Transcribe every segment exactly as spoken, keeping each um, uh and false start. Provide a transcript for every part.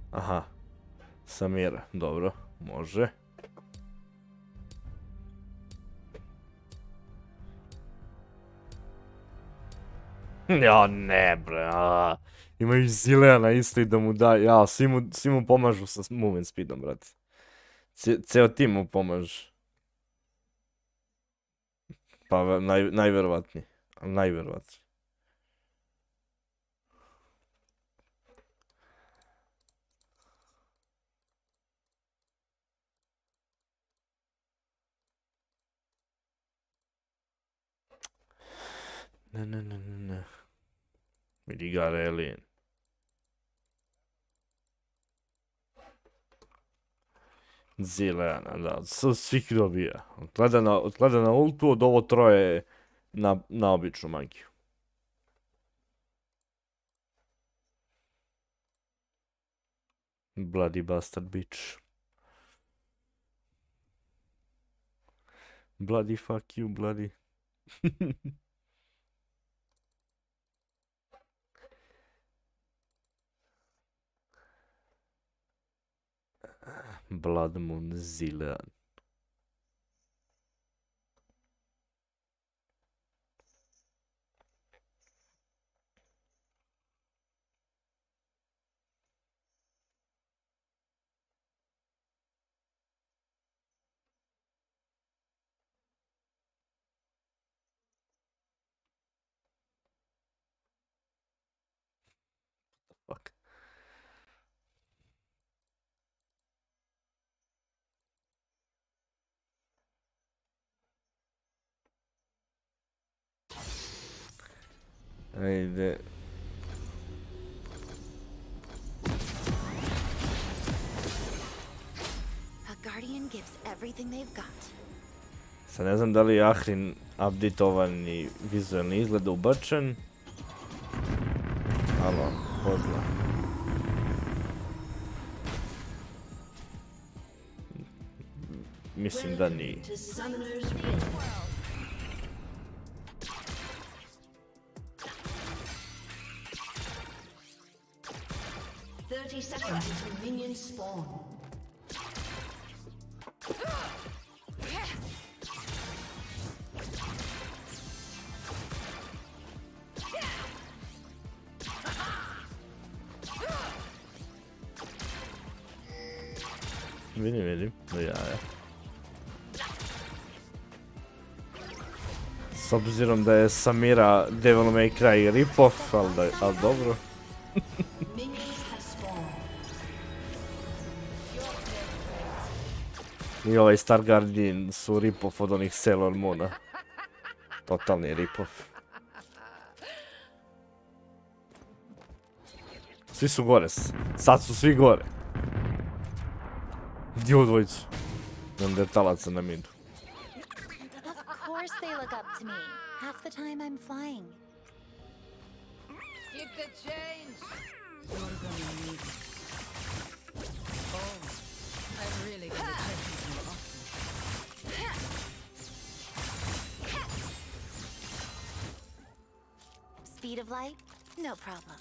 Aha. Samira, dobro, može. Ja ne bre, a. Imaju Zileana isto i da mu da, ja, svi mu, svi mu pomažu sa movement speedom, brate. Ce, ceo tim mu pomaže. Pa naj, najverovatnije, najverovatnije. Ne, ne, ne, ne, ne. Vidi ga Relin. Zileana, da, svih dobija. Odgleda na, odgleda na ultu, od ovo troje na, na običnu magiju. Bloody bastard bitch. Bloody fuck you, bloody. Blood Moon Zilean. Fuck. Ajde. Sad ne znam da li je Ahrin updatovan i vizualni izgled ubačen. Alo, pozna. Mislim da nije. thirty seconds until minions spawn. Vidim, vidim, do jaja. S obzirom da je Samira Devil May Cry rip-off, ali al dobro. I ovaj Star Guardian su rip-off od onih Sailor Moona. Totalni rip-off. Svi su gore, sad su svi gore. Gdje u dvojicu? Neandertalaca na midu. Of course they look up to me. Half the time I'm flying. Keep the change. You're gonna need it. Oh, I'm really gonna check this more often. Speed of light? No problem.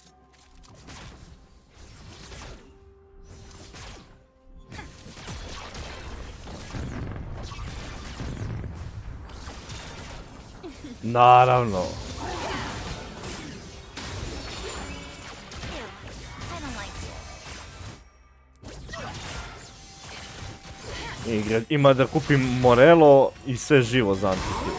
Naravno. Igre, ima da kupim Morello i sve živo za antihit.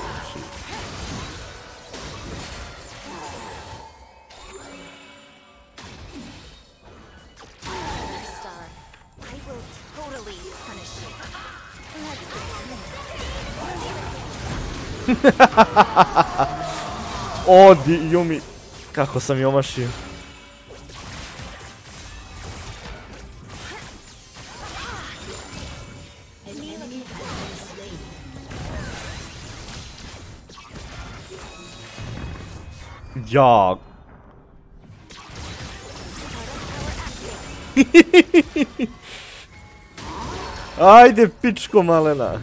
Odi, Yumi, kako sam je omašio. Ja. Ajde, pičko malena.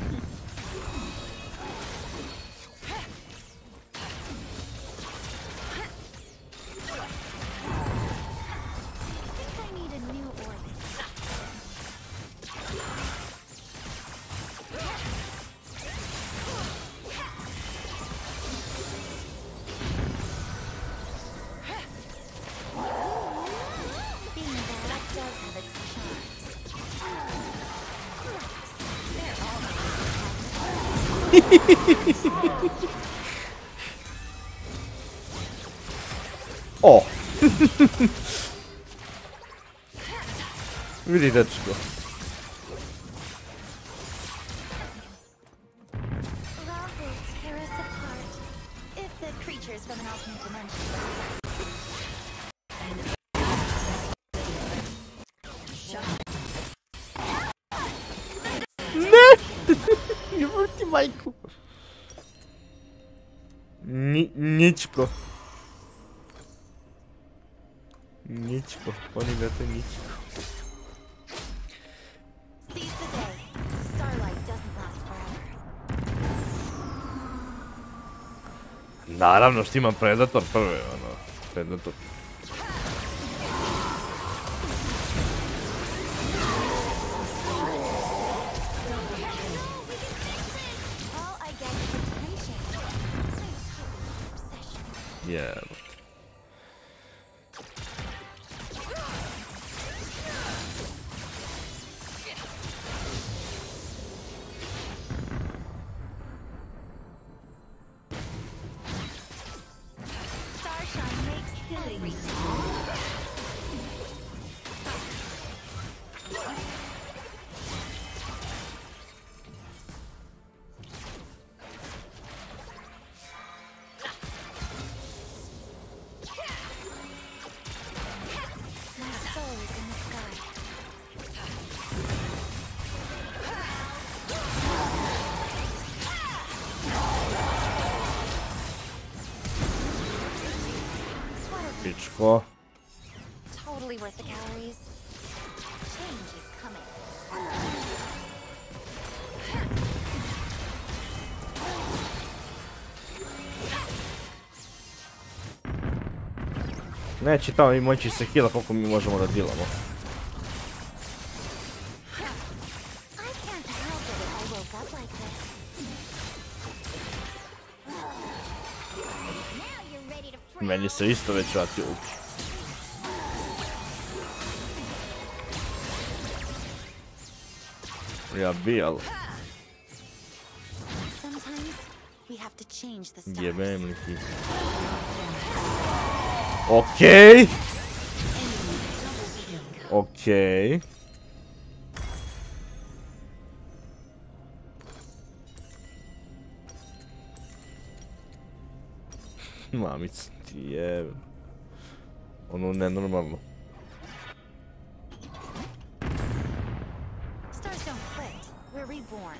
O! Vidi dečko. Love will tear us apart. If the creatures from an alternate dimension. Ne! Jebati majku. Ni, ničko. Ničko, oni ga to ničko. Seize the day. Starlight doesn't last forever. Naravno što ima Predator prve, ono. Predator. All I get is attention. Obsession. Yeah. Starshine makes killing. My soul is in the sky. Pičko. Totally worth the calories. Change is coming. Neće tamo i moći se heala koliko mi možemo da dilamo. I can't help it if I woke up like this. Now you're ready to prove. Meni se isto već vratio uk. Ja bi, ali... Sometimes we have to change the stars. Jebem li ti. Okej. Okej. Mamic, ti jebem. Ono nenormalno. Stars don't quit. We're reborn.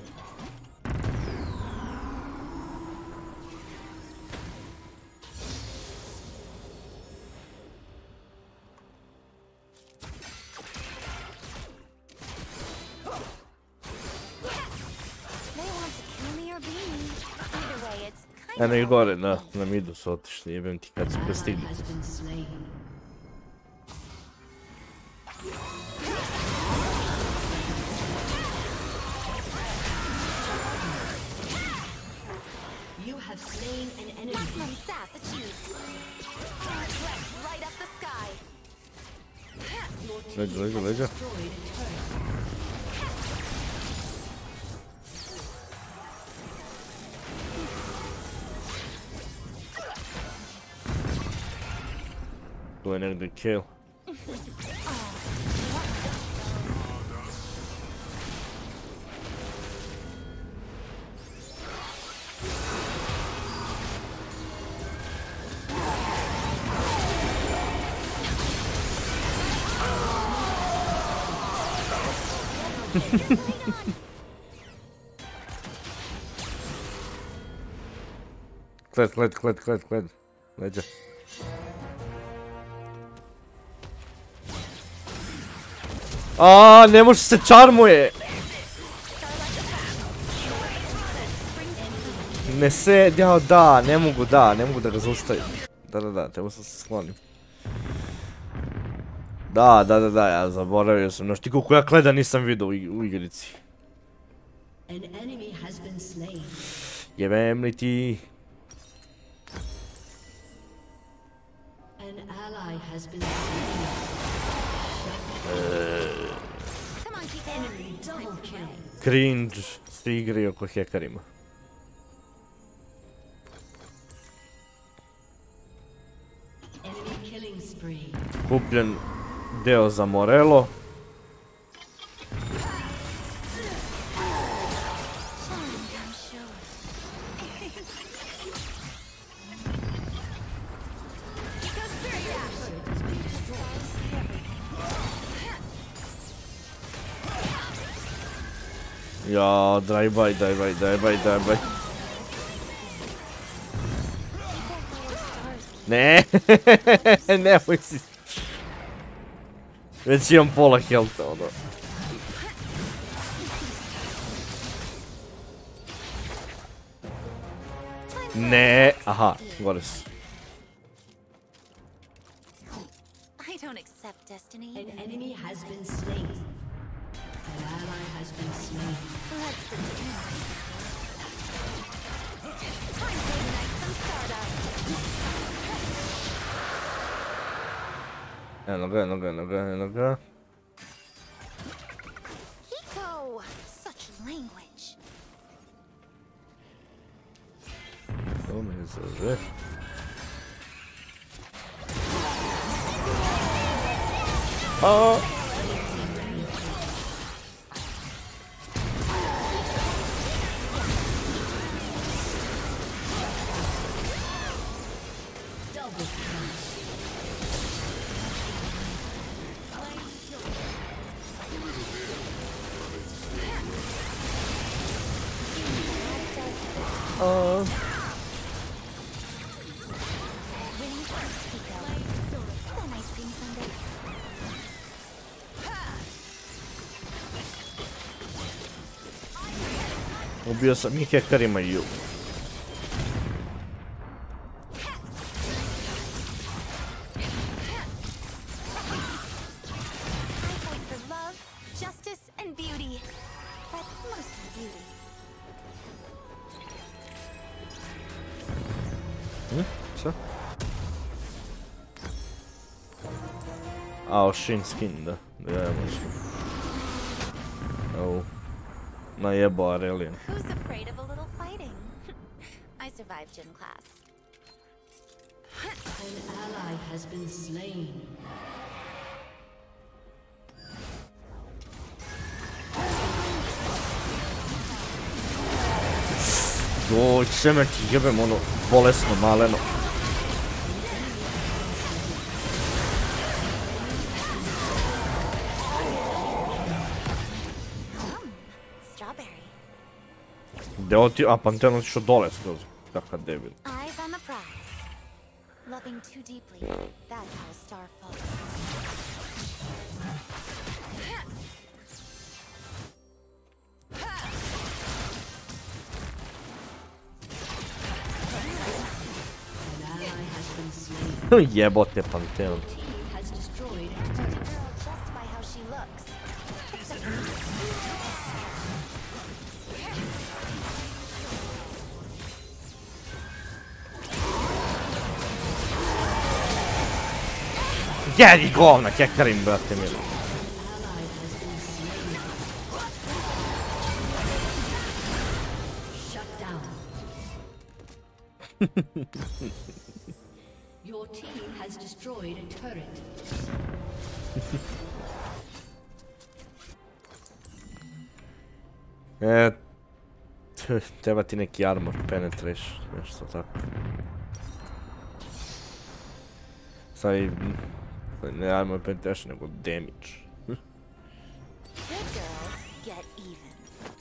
They want to kill me or be me. Either way, it's kind Eno of i gore na, na midu su otišli, jebem ti kad su prestigli. Has been slain. You have slain an enemy. maximum sass achieved. Flex right up the sky. Leđa, leđa, leđa. Destroyed a turret. Tu je negdje kill. Kled, kled, kled, kled, kled. Leđa. A, ne može se čarmuje! Ne se, ja da, ne mogu da, ne mogu da ga zaustavim. Da, da, da, treba sam se sklonim. Da, da, da, da, ja zaboravio sam, znaš ti koliko ja kleda nisam vidio u, u igrici. An enemy has been slain. Jebem li ti? An ally has been slain. Come on, keep it. Enemy double kill. Cringe s igri oko hekarima. Killing spree. Kupljen deo za Morello. Ja, daj baj, daj baj, daj baj, daj baj. Ne, nemoj si. Već imam pola healtha, ono. Ne, aha, gore su. I don't accept destiny. An enemy has been slain. An ally has been slain. Let's begin. Time to ignite some stardust. Eno ga, eno ga, eno ga, eno ga. Hiko! Such language. To me zove. A. A. Winning first, Hiko. Then ice cream sundae. Ubio sam ih hekarima i ju. I fight for love, justice, and beauty. But mostly beauty. Hm? Šta? A, Shin skin, da. Da ja možda. Au. Najebao Aurelion. Who's afraid of a little fighting? I survived gym class. An ally has been slain. Joj, čeme ti jebem ono bolesno maleno. Strawberry. Gdje oti... A, Pantheon otišao dole skroz. Kakav debil. Eyes on the prize. Loving too deeply. That's how a star falls. An ally has been slain. Jebote Pantheon. Team has destroyed a Judge a turret. girl just by how she looks. Except for me. Jedi govna, hekarim, brate mili. Ally has been slain. Shut down. Your team has destroyed a turret. E, t- treba ti neki armor penetration, nešto tako. Sorry, ne armor penetration, nego damage. Good girls get even.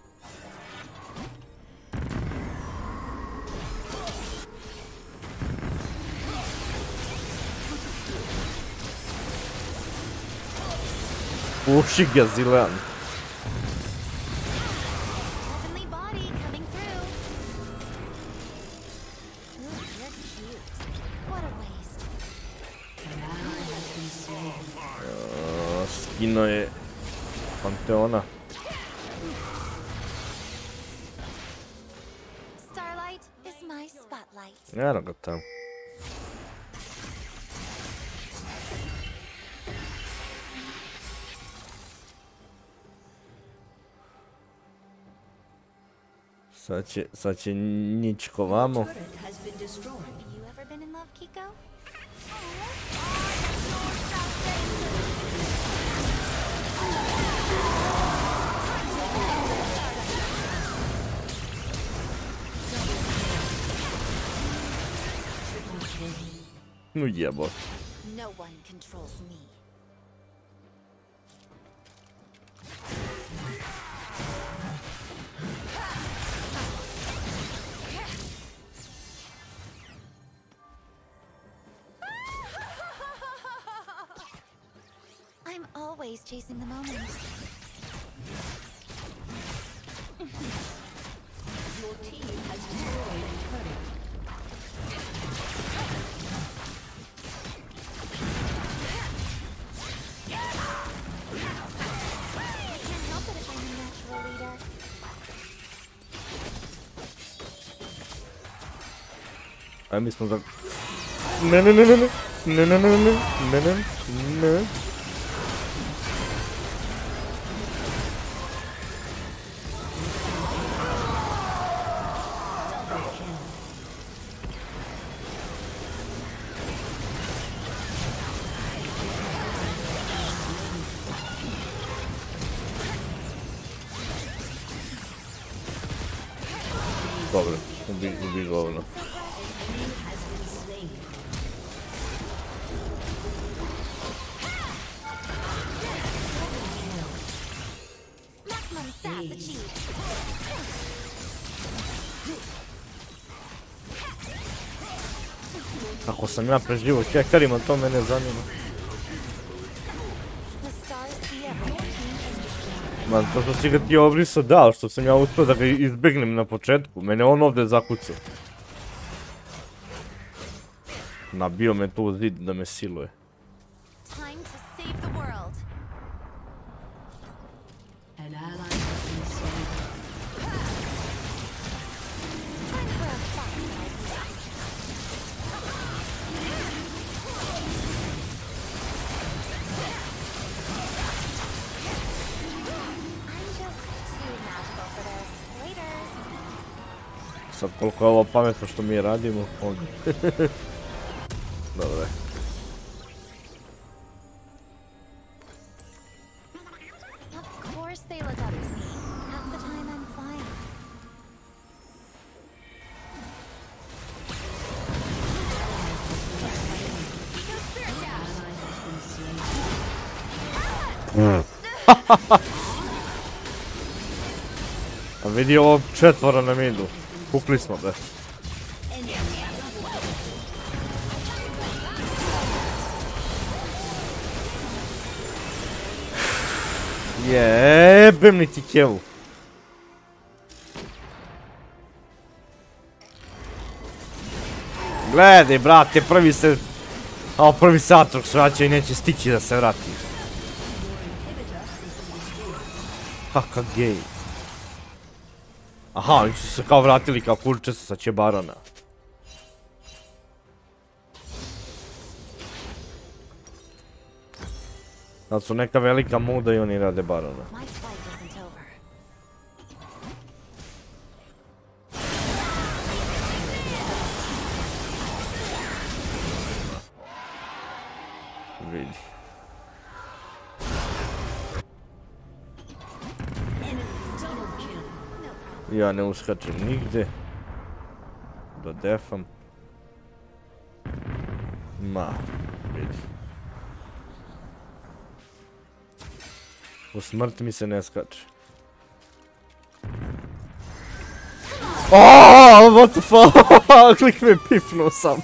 Puši ga Zilean. Heavenly body coming through. Ooh, you're cute. What a waste. An ally has been slain. Uh, skino je Pantheona. Starlight is my spotlight. Eno ga tamo. Sad će, sad će Ničko vamo. Turret has been destroyed. You ever been in love, Kiko? Aw. No jebot. No one controls me. I'm always chasing the moment. Your team has destroyed a turret. I can't help it if I'm a natural leader. Aj mi smo za... Ne, ne, ne, ne, ne, ne, ne, ne, ne, ne, ne, ne. Dobro, ubi, ubi ga ono. Maximum sass achieved. Ako sam ja preživo čekarima, to mene zanima. The stars see everything. Man, to što si ga ti obriso dao, što sam ja uspio da ga izbjegnem na početku. Mene on ovdje zakucao. Nabio me tu u zid da me siluje. Time to save the world. An ally has been slain. Time for a fireside chat. I'm just too magical for this. Waiters. Sad koliko je ovo pametno što mi radimo, on... Dobro je. Of course they look up to me. Half the time I'm fine. A vidi ovo četvora na midu. Pukli smo, bre. Jebem li ti kevu. Gledaj, brate, prvi se... A prvi se Atrox vraća i neće stići da se vrati. Kaka gej. Aha, oni su se kao vratili kao kurče sa Čebarana. Sad su neka velika muda i oni rade barona. My fight isn't over. Vidi. Ja ne uskačem nigde. Da defam. Ma, vidi. U smrt mi se ne skače. Aaaa, what the fuck, klik me pipnuo samo.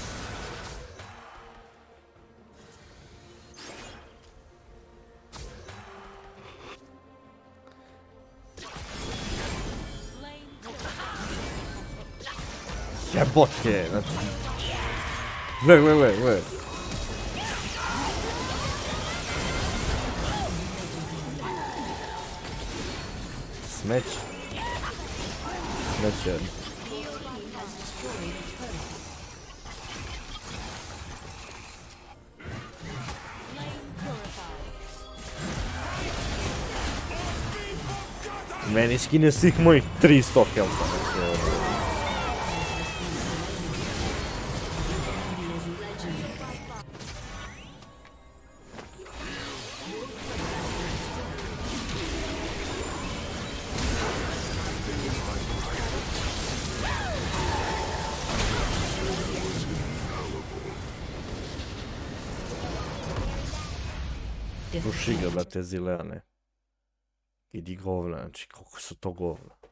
Jebote, znači... Gle, gle, gle, gle. Smeć. Smeć jedno. Meni skine svih mojih tristo helta. Ruš igra, brate, Zileane. Idi govna, znači, koliko su to govna.